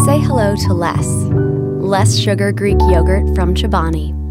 Say hello to less. Less sugar Greek yogurt from Chobani.